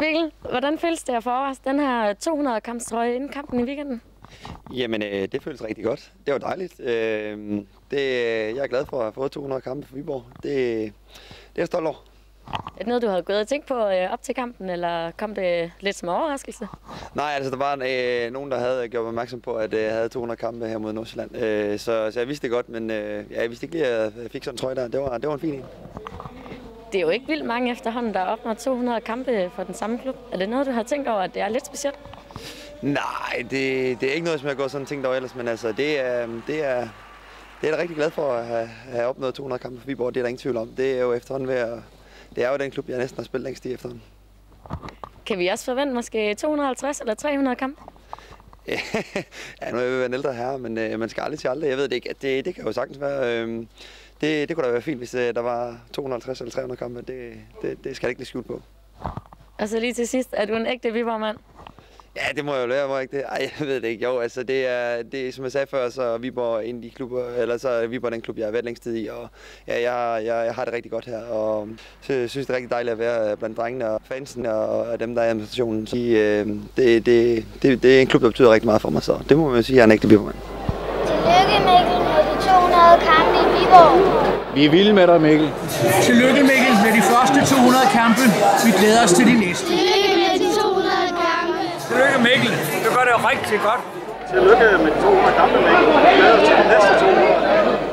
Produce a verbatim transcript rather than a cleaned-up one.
Mikkel, hvordan føles det at få overrasket den her to hundrede kampstrøje inden kampen i weekenden? Jamen, øh, det føles rigtig godt. Det var dejligt. Øh, det, jeg er glad for at have fået to hundrede kampe for Viborg. Det, det er jeg stolt over. Er det noget, du havde gået og tænkt på øh, op til kampen, eller kom det lidt som overraskelse? Nej, altså der var øh, nogen, der havde gjort mig opmærksom på, at øh, jeg havde to hundrede kampe her mod Nordsjælland. Øh, så, så jeg vidste det godt, men øh, ja, jeg vidste ikke lige, at jeg fik sådan en trøje der. Det var, det var en fin en. Det er jo ikke vildt mange efterhånden, der har opnået to hundrede kampe for den samme klub. Er det noget, du har tænkt over, at det er lidt specielt? Nej, det, det er ikke noget, som jeg går sådan tænkt over ellers, men altså, det er, det er, det er jeg da rigtig glad for at have, have opnået to hundrede kampe for Viborg. Det er der ingen tvivl om. Det er jo efterhånden ved at, det er jo den klub, jeg næsten har spillet længst i efterhånden. Kan vi også forvente måske to hundrede og halvtreds eller tre hundrede kampe? Ja, nu er jeg ved en ældre herre, men øh, man skal aldrig til aldrig. Jeg ved det ikke. Det, det kan jo sagtens være. Øh, det, det kunne da være fint, hvis øh, der var to hundrede og halvtreds eller tre hundrede kampe. Det, det, det skal jeg ikke lige skjule på. Og så lige til sidst, er du en ægte Viborg-mand? Ja, det må jeg jo lære, må jeg ikke det? Ej, jeg ved det ikke. Jo, altså det er, det er som jeg sagde før, så er Viborg en af de klubber, eller så er Viborg den klub, jeg har været længst tid i, og ja, jeg, jeg, jeg har det rigtig godt her, og så jeg synes, det er rigtig dejligt at være blandt drengene og fansen og dem, der er i administrationen. De, øh, det, det, det, det er en klub, der betyder rigtig meget for mig, så det må man jo sige, jeg er en ægte Viborg-mand. Tillykke Mikkel med de to hundrede kampe i Viborg. Vi er vilde med dig, Mikkel. Tillykke Mikkel med de første to hundrede kampe. Vi glæder os til de næste. Tillykke med de to hundrede kampe. Tillykke Mikkel. Du gør det jo rigtig godt. Tillykke med de to hundrede kampe, Mikkel. Vi glæder os til de næste to hundrede.